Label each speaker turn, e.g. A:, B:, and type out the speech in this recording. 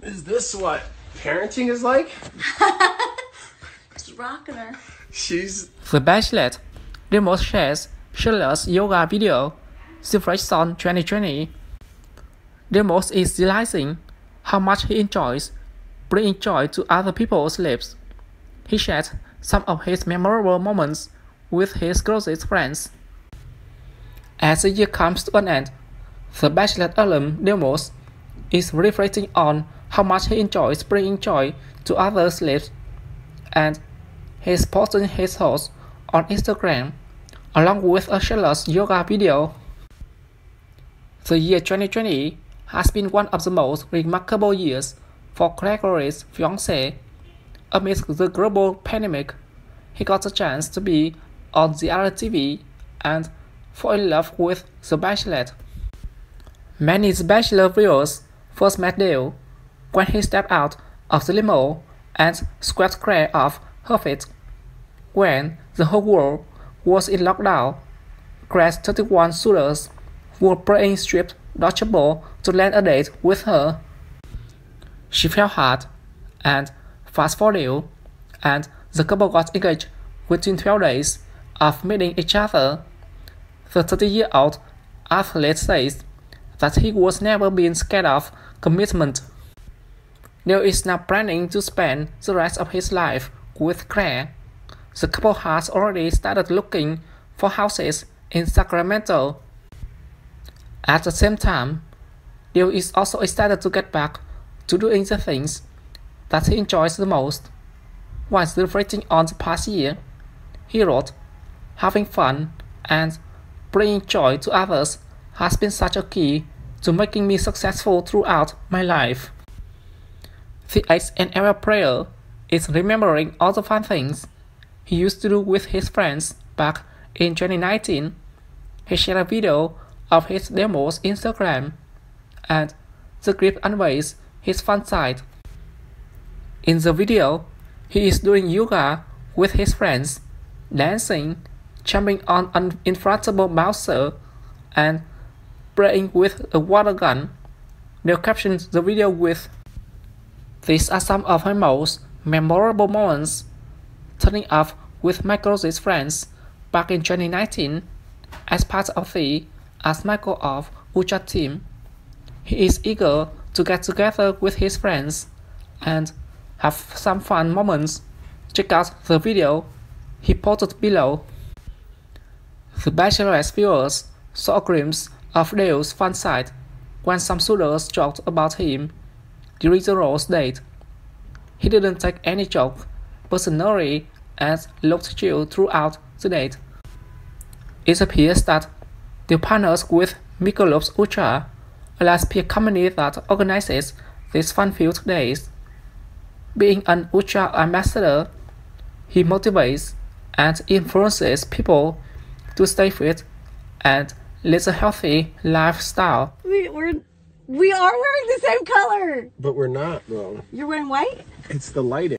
A: Is this what parenting is like?
B: Just rocking her.
A: She's...
C: The Bachelorette Ramos shares Charlotte's yoga video, The Fresh on 2020. Ramos is realizing how much he enjoys bringing joy to other people's lives. He shared some of his memorable moments with his closest friends. As the year comes to an end, the Bachelorette alum Ramos is reflecting on how much he enjoys bringing joy to others' lives, and he's posting his thoughts on Instagram along with a Charlotte's yoga video. The year 2020 has been one of the most remarkable years for Gregory's fiancée. Amidst the global pandemic, he got the chance to be on the reality TV and fall in love with The Bachelorette. Many The Bachelor viewers first met Dale when he stepped out of the limo and swept clear of her feet. When the whole world was in lockdown, Greg's 31 suitors were playing stripped dodgeball to land a date with her. She fell hard and fast for Dale, and the couple got engaged within 12 days of meeting each other. The 30-year-old athlete says that he was never been scared of commitment. Dale is now planning to spend the rest of his life with Claire. The couple has already started looking for houses in Sacramento. At the same time, Dale is also excited to get back to doing the things that he enjoys the most. While reflecting on the past year, he wrote, "Having fun and bringing joy to others has been such a key to making me successful throughout my life." The ex-NFL player is remembering all the fun things he used to do with his friends back in 2019. He shared a video of his demo's Instagram, and the clip unveils his fun side. In the video, he is doing yoga with his friends, dancing, jumping on an inflatable bouncer, and playing with a water gun. They'll caption the video with, "These are some of my most memorable moments. Turning up with my closest friends back in 2019 as part of the Ask Michael of Ultra team. He is eager to get together with his friends and have some fun moments. Check out the video he posted below." The Bachelorette viewers saw a glimpse of Dale's fun side when some suitors joked about him during the rose date. He didn't take any joke personally and looked chill throughout the date. It appears that Dale partners with Michelob Ultra, a large beer company that organizes these fun-filled days. Being an Ultra ambassador, he motivates and influences people to stay fit and live a healthy lifestyle.
B: We are wearing the same color.
A: But we're not, though.
B: You're wearing white?
A: It's the lighting.